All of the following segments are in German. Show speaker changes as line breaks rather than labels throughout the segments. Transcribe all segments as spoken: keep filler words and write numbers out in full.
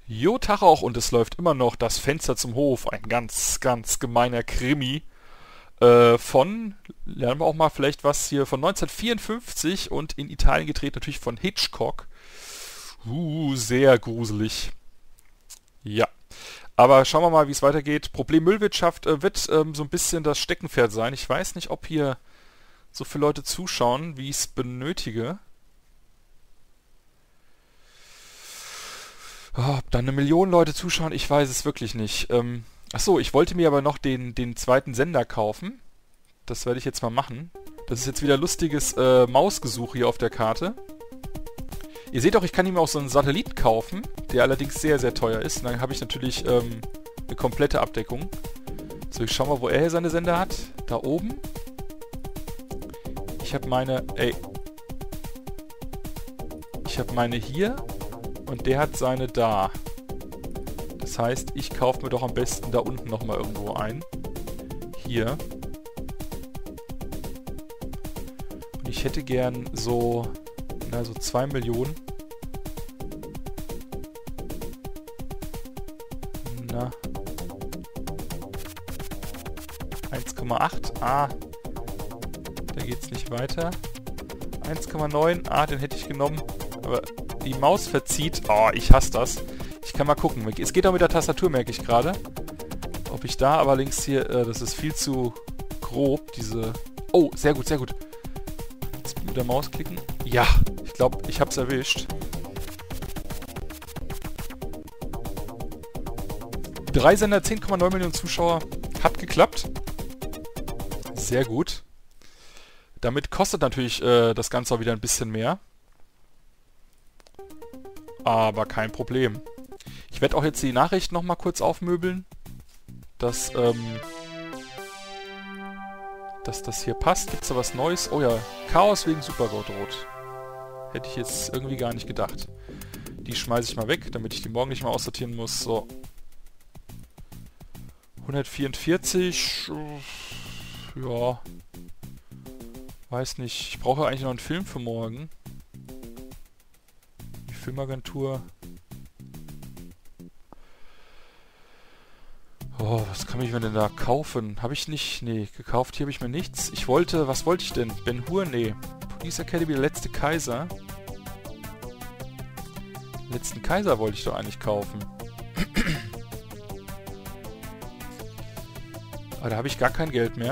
Jo, Tag auch, und es läuft immer noch das Fenster zum Hof. Ein ganz, ganz gemeiner Krimi. Äh, von, lernen wir auch mal vielleicht was hier, von neunzehnhundertvierundfünfzig und in Italien gedreht natürlich von Hitchcock. Uh, sehr gruselig. Ja. Aber schauen wir mal, wie es weitergeht. Problem Müllwirtschaft äh, wird ähm, so ein bisschen das Steckenpferd sein. Ich weiß nicht, ob hier so viele Leute zuschauen, wie ich es benötige. Oh, ob da eine Million Leute zuschauen, ich weiß es wirklich nicht. Ähm, achso, ich wollte mir aber noch den, den zweiten Sender kaufen. Das werde ich jetzt mal machen. Das ist jetzt wieder lustiges äh, Mausgesuch hier auf der Karte. Ihr seht auch, ich kann ihm auch so einen Satellit kaufen, der allerdings sehr, sehr teuer ist. Und dann habe ich natürlich ähm, eine komplette Abdeckung. So, ich schau mal, wo er hier seine Sender hat. Da oben. Ich habe meine... Ey. Ich habe meine hier. Und der hat seine da. Das heißt, ich kaufe mir doch am besten da unten nochmal irgendwo ein. Hier. Und ich hätte gern so... Na, so zwei Millionen. Na. eins Komma acht. Ah. Da geht's nicht weiter. eins Komma neun. Ah, den hätte ich genommen. Aber die Maus verzieht. Oh, ich hasse das. Ich kann mal gucken. Es geht auch mit der Tastatur, merke ich gerade. Ob ich da aber links hier... Äh, das ist viel zu grob, diese... Oh, sehr gut, sehr gut. Jetzt mit der Maus klicken. Ja, ich glaube, ich habe es erwischt. Drei Sender, zehn Komma neun Millionen Zuschauer. Hat geklappt. Sehr gut. Damit kostet natürlich äh, das Ganze auch wieder ein bisschen mehr. Aber kein Problem. Ich werde auch jetzt die Nachrichten nochmal kurz aufmöbeln. Dass, ähm... dass das hier passt. Gibt es da was Neues? Oh ja, Chaos wegen Supergott rot. Hätte ich jetzt irgendwie gar nicht gedacht. Die schmeiße ich mal weg, damit ich die morgen nicht mehr aussortieren muss. So. hundertvierundvierzig. Ja. Weiß nicht. Ich brauche eigentlich noch einen Film für morgen. Die Filmagentur. Oh, was kann ich mir denn da kaufen? Habe ich nicht... Nee, gekauft hier habe ich mir nichts. Ich wollte... Was wollte ich denn? Ben-Hur? Nee. Police Academy, der letzte Kaiser. Letzten Kaiser wollte ich doch eigentlich kaufen. Aber da habe ich gar kein Geld mehr.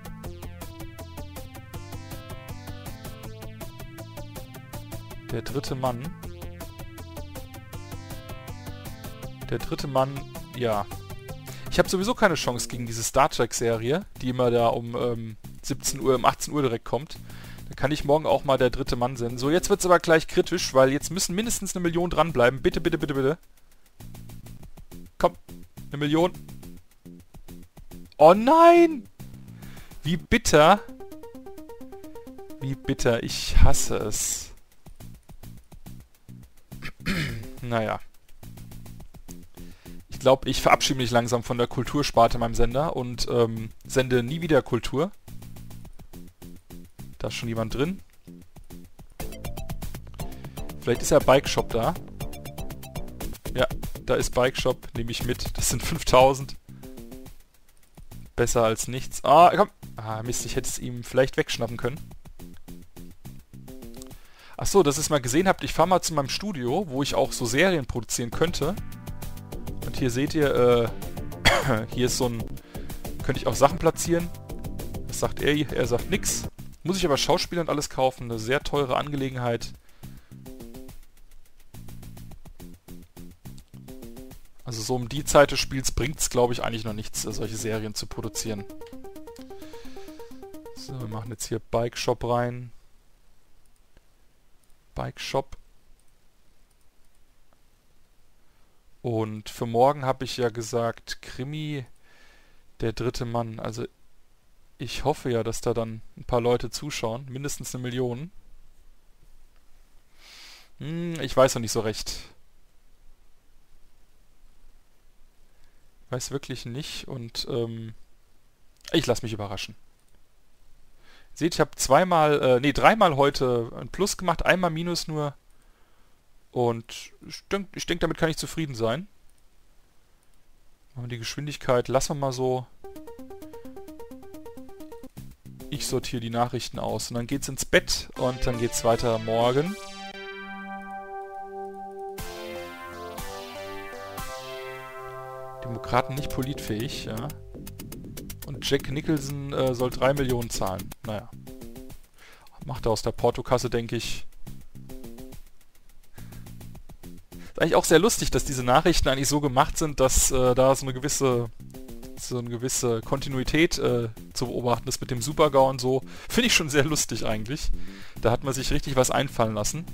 Der dritte Mann. Der dritte Mann, ja. Ich habe sowieso keine Chance gegen diese Star Trek-Serie, die immer da um ähm, siebzehn Uhr, um achtzehn Uhr direkt kommt. Da kann ich morgen auch mal der dritte Mann senden. So, jetzt wird es aber gleich kritisch, weil jetzt müssen mindestens eine Million dranbleiben. Bitte, bitte, bitte, bitte. Komm, eine Million. Oh nein! Wie bitter. Wie bitter. Ich hasse es. Naja. Ich glaube, ich verabschiede mich langsam von der Kultursparte in meinem Sender und ähm, sende nie wieder Kultur. Da ist schon jemand drin. Vielleicht ist ja Bike Shop da. Ja, da ist Bike Shop. Nehme ich mit. Das sind fünftausend. Besser als nichts. Ah, komm. Ah, Mist, ich hätte es ihm vielleicht wegschnappen können. Achso, dass ihr es mal gesehen habt. Ich fahre mal zu meinem Studio, wo ich auch so Serien produzieren könnte. Und hier seht ihr, äh, hier ist so ein... Könnte ich auch Sachen platzieren. Was sagt er? Er sagt nix. Muss ich aber Schauspieler und alles kaufen. Eine sehr teure Angelegenheit. Also so um die Zeit des Spiels bringt es, glaube ich, eigentlich noch nichts, solche Serien zu produzieren. So, wir machen jetzt hier Bike Shop rein. Bike Shop. Und für morgen habe ich ja gesagt, Krimi, der dritte Mann. Also ich hoffe ja, dass da dann ein paar Leute zuschauen. Mindestens eine Million. Hm, ich weiß noch nicht so recht. Ich weiß wirklich nicht und ähm, ich lasse mich überraschen. Seht, ich habe zweimal, äh, nee, dreimal heute ein Plus gemacht, einmal Minus nur. Und ich denke, ich denk, damit kann ich zufrieden sein. Machen wir die Geschwindigkeit, lassen wir mal so. Ich sortiere die Nachrichten aus. Und dann geht's ins Bett und dann geht's weiter morgen. Demokraten nicht politfähig, ja. Und Jack Nicholson äh, soll drei Millionen zahlen. Naja. Macht er aus der Portokasse, denke ich. Ist eigentlich auch sehr lustig, dass diese Nachrichten eigentlich so gemacht sind, dass äh, da so eine gewisse so eine gewisse Kontinuität äh, zu beobachten ist mit dem Super-GAU und so. Finde ich schon sehr lustig eigentlich. Da hat man sich richtig was einfallen lassen.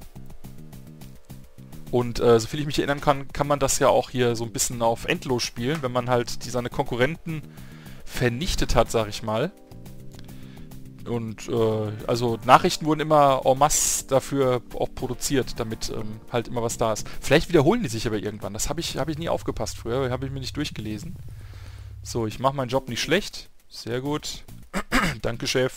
Und äh, soviel ich mich erinnern kann, kann man das ja auch hier so ein bisschen auf endlos spielen, wenn man halt die, seine Konkurrenten vernichtet hat, sag ich mal. Und äh, also Nachrichten wurden immer en masse dafür auch produziert, damit ähm, halt immer was da ist. Vielleicht wiederholen die sich aber irgendwann. Das habe ich, hab ich nie aufgepasst früher, habe ich mir nicht durchgelesen. So, ich mache meinen Job nicht schlecht. Sehr gut. Danke, Chef.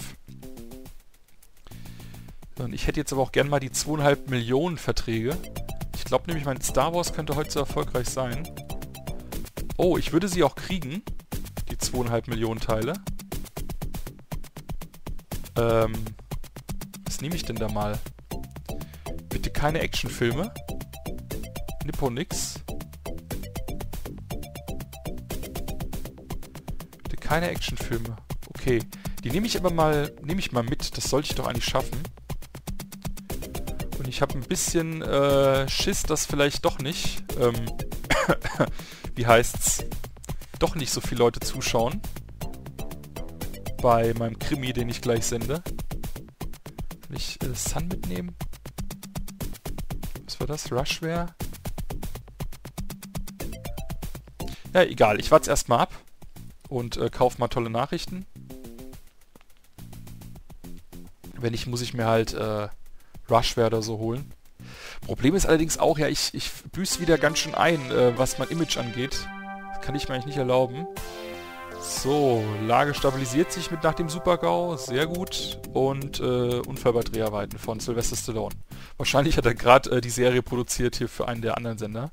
Und ich hätte jetzt aber auch gern mal die zweieinhalb Millionen Verträge. Ich glaube nämlich, mein Star Wars könnte heute so erfolgreich sein. Oh, ich würde sie auch kriegen. Die zweieinhalb Millionen Teile. Ähm, was nehme ich denn da mal? Bitte keine Actionfilme. Nipponix. Bitte keine Actionfilme. Okay. Die nehme ich aber mal, nehme ich mal mit. Das sollte ich doch eigentlich schaffen. Und ich habe ein bisschen äh, Schiss, dass vielleicht doch nicht, ähm, wie heißt's, doch nicht so viele Leute zuschauen. Bei meinem Krimi, den ich gleich sende. Will ich äh, Sun mitnehmen? Was war das? Rushware? Ja, egal. Ich warte erstmal ab und äh, kaufe mal tolle Nachrichten. Wenn nicht, muss ich mir halt äh, Rushware oder so holen. Problem ist allerdings auch, ja, ich, ich büße wieder ganz schön ein, äh, was mein Image angeht. Das kann ich mir eigentlich nicht erlauben. So, Lage stabilisiert sich mit nach dem Super-GAU, sehr gut. Und äh, Unfall bei Dreharbeiten von Sylvester Stallone. Wahrscheinlich hat er gerade äh, die Serie produziert hier für einen der anderen Sender.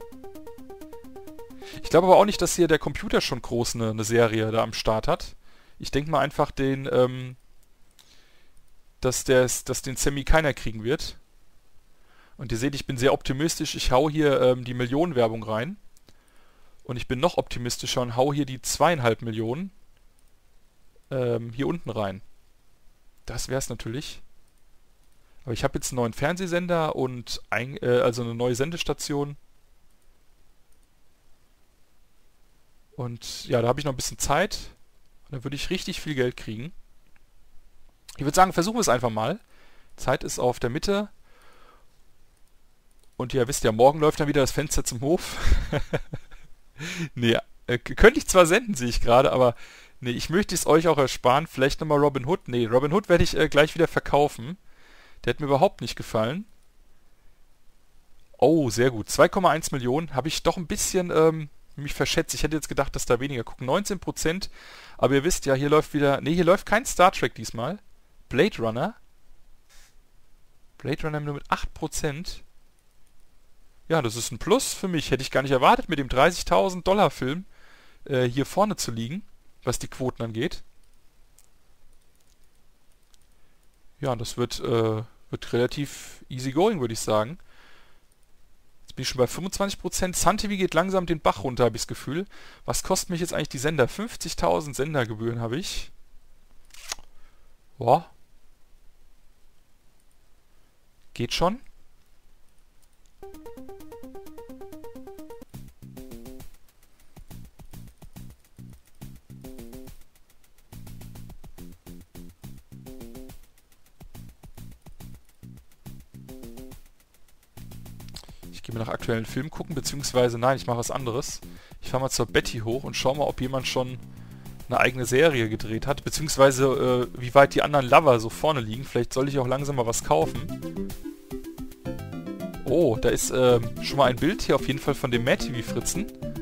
Ich glaube aber auch nicht, dass hier der Computer schon groß eine, eine Serie da am Start hat. Ich denke mal einfach den, ähm, dass, der, dass den Sammy keiner kriegen wird. Und ihr seht, ich bin sehr optimistisch. Ich hau hier ähm, die Millionenwerbung rein. Und ich bin noch optimistischer und hau hier die zweieinhalb Millionen ähm, hier unten rein. Das wäre es natürlich. Aber ich habe jetzt einen neuen Fernsehsender und ein, äh, also eine neue Sendestation. Und ja, da habe ich noch ein bisschen Zeit. Und dann würde ich richtig viel Geld kriegen. Ich würde sagen, versuchen wir es einfach mal. Zeit ist auf der Mitte. Und ihr wisst ja, morgen läuft dann wieder das Fenster zum Hof. Nee, äh, könnte ich zwar senden, sehe ich gerade, aber nee, ich möchte es euch auch ersparen. Vielleicht nochmal Robin Hood. Nee, Robin Hood werde ich äh, gleich wieder verkaufen. Der hat mir überhaupt nicht gefallen. Oh, sehr gut. zwei Komma eins Millionen. Habe ich doch ein bisschen ähm, mich verschätzt. Ich hätte jetzt gedacht, dass da weniger gucken. neunzehn Prozent. Aber ihr wisst ja, hier läuft wieder... Nee, hier läuft kein Star Trek diesmal. Blade Runner. Blade Runner nur mit acht Prozent. Ja, das ist ein Plus für mich. Hätte ich gar nicht erwartet, mit dem dreißigtausend Dollar Film äh, hier vorne zu liegen, was die Quoten angeht. Ja, das wird, äh, wird relativ easy going, würde ich sagen. Jetzt bin ich schon bei fünfundzwanzig Prozent. Sun T V geht langsam den Bach runter, habe ich das Gefühl. Was kosten mich jetzt eigentlich die Sender? fünfzigtausend Sendergebühren habe ich. Boah. Geht schon. Ich gehe mir nach aktuellen Filmen gucken, beziehungsweise nein, ich mache was anderes. Ich fahre mal zur Betty hoch und schau mal, ob jemand schon eine eigene Serie gedreht hat, beziehungsweise äh, wie weit die anderen Lover so vorne liegen. Vielleicht soll ich auch langsam mal was kaufen. Oh, da ist äh, schon mal ein Bild hier auf jeden Fall von dem Mad T V-Fritzen.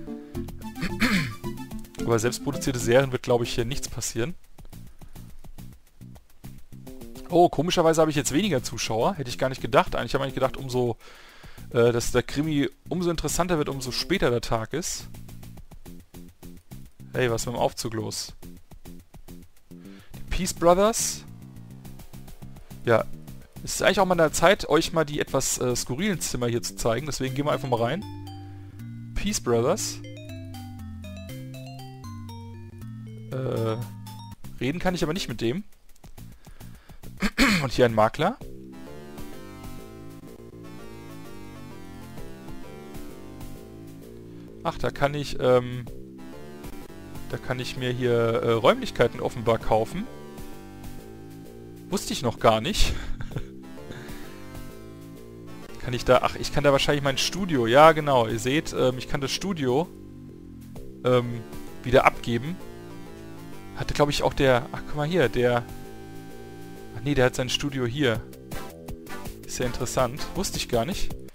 Aber selbstproduzierte Serien wird, glaube ich, hier nichts passieren. Oh, komischerweise habe ich jetzt weniger Zuschauer. Hätte ich gar nicht gedacht. Eigentlich habe ich gedacht, umso äh, dass der Krimi umso interessanter wird, umso später der Tag ist. Hey, was ist mit dem Aufzug los? Die Peace Brothers. Ja, es ist eigentlich auch mal an der Zeit, euch mal die etwas äh, skurrilen Zimmer hier zu zeigen. Deswegen gehen wir einfach mal rein. Peace Brothers. Äh, reden kann ich aber nicht mit dem. Und hier ein Makler. Ach, da kann ich, ähm... Da kann ich mir hier äh, Räumlichkeiten offenbar kaufen. Wusste ich noch gar nicht. Kann ich da... Ach, ich kann da wahrscheinlich mein Studio... Ja, genau. Ihr seht, ähm, ich kann das Studio ähm, wieder abgeben. Hatte, glaube ich, auch der... Ach, guck mal hier, der... Ach nee, der hat sein Studio hier. Ist ja interessant. Wusste ich gar nicht.